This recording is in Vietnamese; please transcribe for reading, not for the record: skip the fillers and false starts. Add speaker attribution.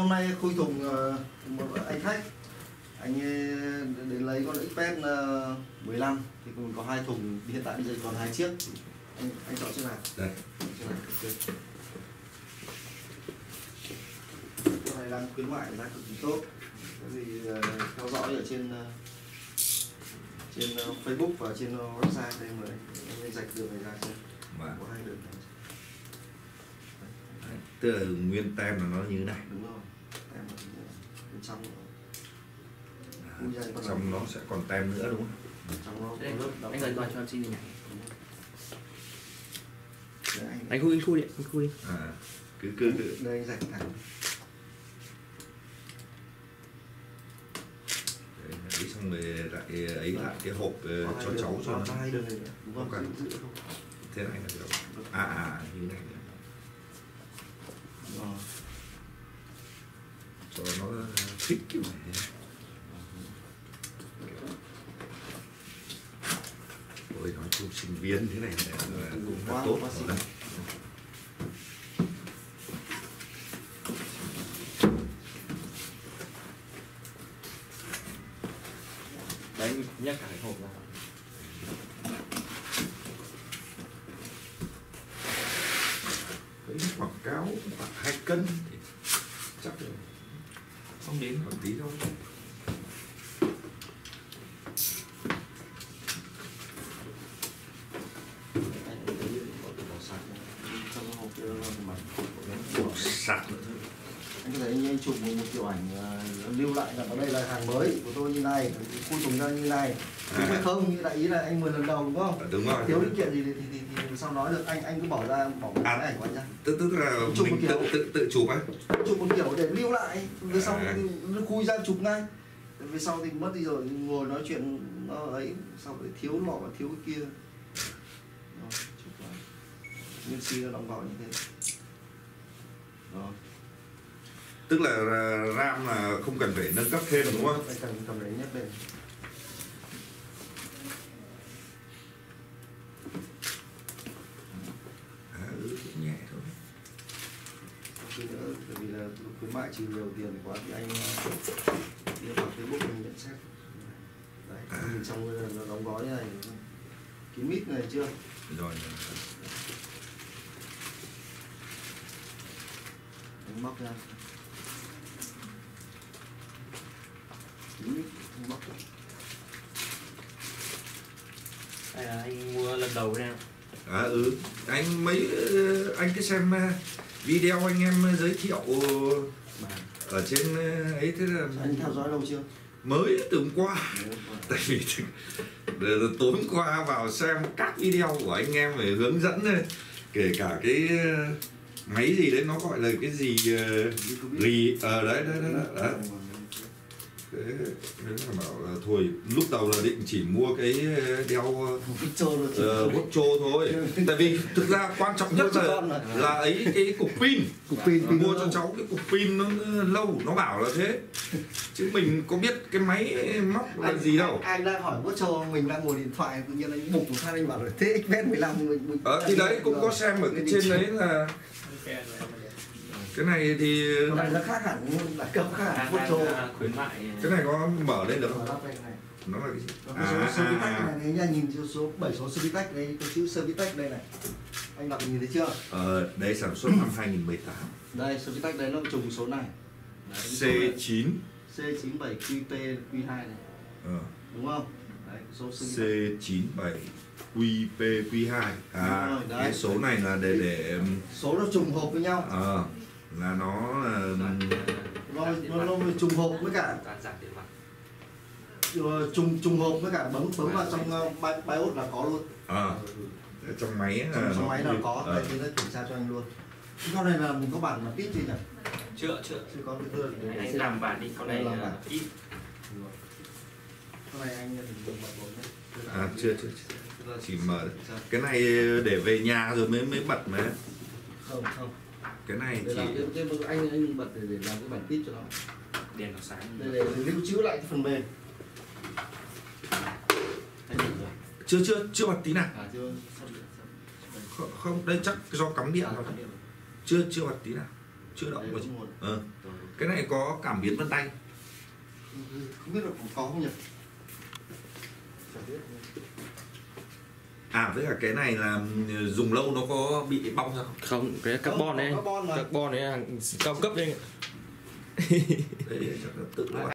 Speaker 1: hôm nay khui thùng một anh khách, anh đến lấy con XPS 15 thì còn có 2 thùng, hiện tại bây giờ còn 2 chiếc. Anh chọn chiếc nào?
Speaker 2: Đây.
Speaker 1: Chiếc này. Cái này đang khuyến mại giá cực kỳ tốt. Cái gì theo dõi ở trên Facebook và trên website đây mới anh rạch đường này ra xem. Có 2 đường.
Speaker 2: Tức là nguyên tem là nó như thế này.
Speaker 1: Đúng rồi. Tem ở bên trong.
Speaker 2: Trong nó sẽ còn tem nữa đúng không?
Speaker 1: Trong nó
Speaker 3: đây, anh gần cho em xin nhỉ.
Speaker 1: Anh
Speaker 3: khui đi, anh khui đi.
Speaker 2: Cứ
Speaker 1: đây anh rạch thẳng.
Speaker 2: Đấy, xong rồi lại ấy lại cái hộp cho cháu cho nó.
Speaker 1: 2 đường này đúng không?
Speaker 2: Cần. Thế này là được. Như này nữa. Cho nó thích kiểu này. Ôi nói chung sinh viên thế này là cũng là tốt rồi đấy.
Speaker 3: Đấy, nhắc cả cái hộp ra.
Speaker 2: Cái quảng cáo khoảng 2 cân thì chắc là không đến khoảng tí thôi. Sạc nữa thôi.
Speaker 1: Anh có thể anh chụp một kiểu ảnh lưu lại là ở đây là hàng mới của tôi như này, khui thùng ra như này. Đúng hay không? Như đại ý là anh 10 lần đầu đúng không?
Speaker 2: Đúng rồi.
Speaker 1: Thiếu linh kiện gì thì sao nói được, anh cứ bỏ một cái ảnh của anh ra.
Speaker 2: Tức là mình tự chụp ấy.
Speaker 1: Chụp một kiểu để lưu lại, về sau nó khui ra chụp ngay. Về sau thì mất đi rồi, ngồi nói chuyện nó ấy, sau lại thiếu lọ thiếu cái kia. Rồi, chụp lại. Nguyên si nó đóng vào như thế. Đó.
Speaker 2: Tức là RAM là không cần phải nâng cấp thêm đúng không?
Speaker 1: Anh cần cầm đấy nhét lên.
Speaker 2: Nhẹ thôi.
Speaker 1: Chứ nữa, bởi vì là khuyến mại trừ nhiều tiền quá thì anh đi vào Facebook mình nhận xét. Đấy, nhìn trong nó đóng gói như này, kín mít này chưa?
Speaker 2: Rồi.
Speaker 1: Anh móc ra. Kín mít, anh móc ra.
Speaker 3: Đây là anh mua lần đầu đây.
Speaker 2: Anh cứ xem video anh em giới thiệu ở trên ấy, thế là
Speaker 1: anh theo dõi lâu chưa?
Speaker 2: mới từ hôm qua. Tại vì tối hôm qua vào xem các video của anh em về hướng dẫn, kể cả cái máy gì đấy, nó gọi là cái gì đấy. Thế là bảo là thôi, lúc đầu là định chỉ mua cái đeo bốt trô thôi. Tại vì thực ra quan trọng nhất là ấy cái cục pin. Mua cho cháu cái cục pin nó lâu, nó bảo là thế. Chứ mình có biết cái máy móc là gì đâu.
Speaker 1: Anh đang hỏi bốt trô, mình đang ngồi điện thoại, tự nhiên anh bục một phát anh bảo là thế XPS 15 mình
Speaker 2: thì đấy cũng có xem ở cái trên đấy là cái này thì
Speaker 1: này nó khác hẳn, là cấp khác hẳn bốt trô.
Speaker 3: Khuyến mại.
Speaker 2: Cái này có mở lên được không? Nó là cái gì?
Speaker 1: Số Servitech này, nha, nhìn số 7 số Servitech đây, có chữ Servitech đây này. Anh đọc nhìn thấy chưa?
Speaker 2: Đây sản xuất năm 2018.
Speaker 1: Đây, Servitech đấy nó trùng số này.
Speaker 2: Đấy, C9
Speaker 1: C97QP Q2 này. Đúng không? Đấy, số
Speaker 2: C97 QP Q2. Cái số này là để
Speaker 1: số nó trùng hộp với nhau.
Speaker 2: Là nó
Speaker 1: trùng hộp với cả trùng hộp với cả bấm vào trong BIOS là có luôn.
Speaker 2: Trong máy
Speaker 1: trong máy là có. Đây thì nó kiểm tra cho anh luôn. Con này là mình có bản mà ít gì nhỉ?
Speaker 3: Chưa.
Speaker 1: Chứ có cái
Speaker 3: anh làm bản đi, con này là ít.
Speaker 1: Con này anh dùng bật rồi.
Speaker 2: Chưa. Chỉ mở. Cái này để về nhà rồi mới bật mà.
Speaker 1: Không.
Speaker 2: Cái này
Speaker 1: để
Speaker 2: chỉ
Speaker 1: anh bật để làm cái bản tip cho nó.
Speaker 3: Đèn nó sáng.
Speaker 1: Đây để lưu trữ lại cái phần mềm.
Speaker 2: Chưa bật tí nào. Không, đây chắc do cắm điện rồi. Chưa bật tí nào. Chưa động vào chứ. Cái này có cảm biến vân tay.
Speaker 1: Không biết là có không nhỉ?
Speaker 2: À với cả cái này là dùng lâu nó có bị bong ra không?
Speaker 4: Không, cái carbon này, carbon này hàng cao cấp đấy.
Speaker 2: Đấy, chắc là tự